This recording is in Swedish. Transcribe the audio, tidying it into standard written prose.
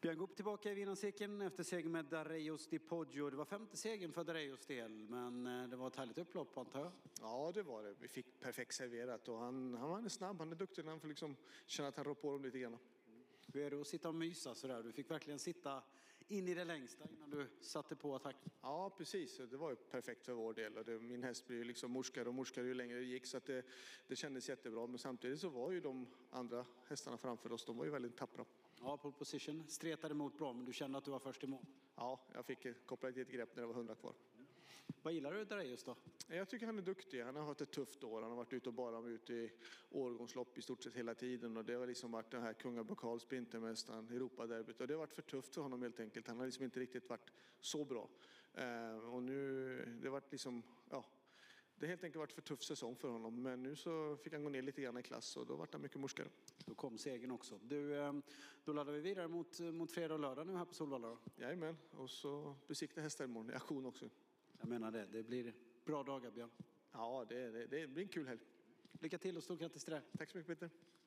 Björn Goop tillbaka i vinnarcirkeln efter seger med Dareios Di Poggio. Det var 5:e segern för Dareios del, men det var ett härligt upplopp, antar jag. Ja, det var det. Vi fick perfekt serverat och han var snabb, han är duktig. Han får liksom känna att han rår på dem lite grann. Hur är det att sitta och mysa sådär? Du fick verkligen sitta in i det längsta innan du satte på attack. Ja, precis. Det var ju perfekt för vår del. Och min häst blev ju liksom morskare ju längre det gick. Så att det kändes jättebra. Men samtidigt så var ju de andra hästarna framför oss, de var ju väldigt tappra. Ja, pole position. Stretade emot bra, men du kände att du var först i mål. Ja, jag fick koppla ett grepp när det var 100 kvar. Vad gillar du Dareios då? Jag tycker han är duktig. Han har haft ett tufft år. Han har varit ute och bara ute i årgångslopp i stort sett hela tiden. Och det har liksom varit den här Kungabokal, Sprintermästaren, Europaderbyt. Och det har varit för tufft för honom helt enkelt. Han har liksom inte riktigt varit så bra. Och nu, det har varit liksom, ja, det har helt enkelt varit för tuff säsong för honom. Men nu så fick han gå ner lite grann i klass och då var han mycket morskare. Då kom segern också. Då laddar vi vidare mot fredag och lördag nu här på Solvalla då. Jajamän, och så besikta hästar imorgon i aktion också. Jag menar det blir bra dagar, Björn. Ja, det blir en kul helg. Lycka till och stort grattis till det. Tack så mycket, Peter.